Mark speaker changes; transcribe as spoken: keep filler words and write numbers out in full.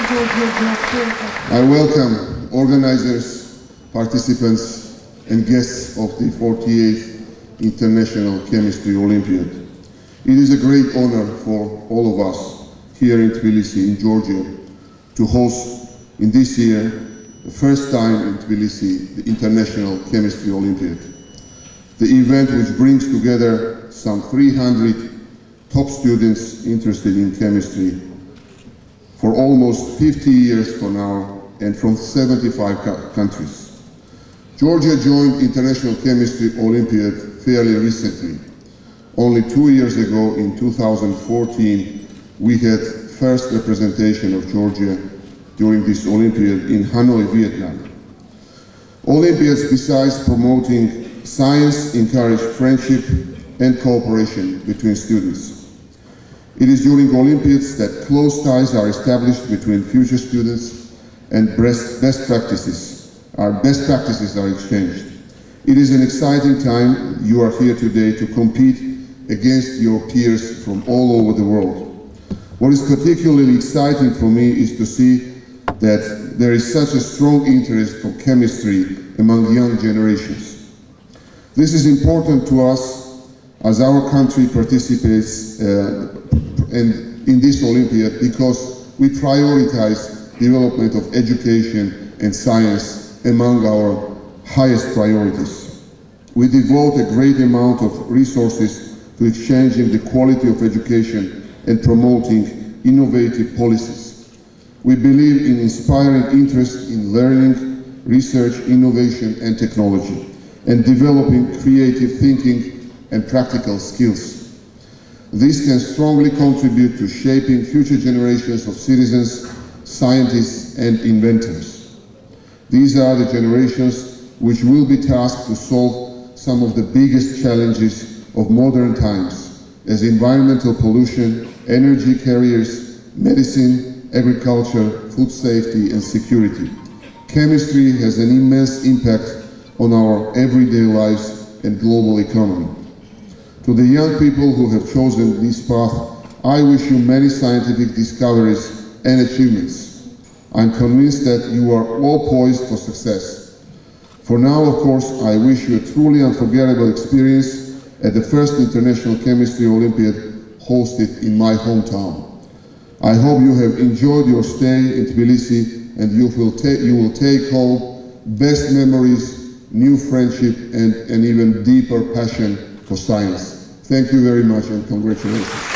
Speaker 1: I welcome organizers, participants, and guests of the forty-eighth International Chemistry Olympiad. It is a great honor for all of us here in Tbilisi, in Georgia, to host in this year, the first time in Tbilisi, the International Chemistry Olympiad. The event which brings together some three hundred top students interested in chemistry for almost fifty years from now and from seventy-five countries. Georgia joined International Chemistry Olympiad fairly recently. Only two years ago, in two thousand fourteen, we had first representation of Georgia during this Olympiad in Hanoi, Vietnam. Olympiads, besides promoting science, encourage friendship and cooperation between students. It is during Olympiads that close ties are established between future students and best, best practices. Our best practices are exchanged. It is an exciting time. You are here today to compete against your peers from all over the world. What is particularly exciting for me is to see that there is such a strong interest for chemistry among young generations. This is important to us as our country participates uh, and in this Olympiad because we prioritize development of education and science among our highest priorities. We devote a great amount of resources to exchanging the quality of education and promoting innovative policies. We believe in inspiring interest in learning, research, innovation and technology, and developing creative thinking and practical skills. This can strongly contribute to shaping future generations of citizens, scientists and inventors. These are the generations which will be tasked to solve some of the biggest challenges of modern times, as environmental pollution, energy carriers, medicine, agriculture, food safety and security. Chemistry has an immense impact on our everyday lives and global economy. To the young people who have chosen this path, I wish you many scientific discoveries and achievements. I'm convinced that you are all poised for success. For now, of course, I wish you a truly unforgettable experience at the first International Chemistry Olympiad hosted in my hometown. I hope you have enjoyed your stay in Tbilisi and you will, you will take home best memories, new friendship and an even deeper passion for science. Thank you very much and congratulations.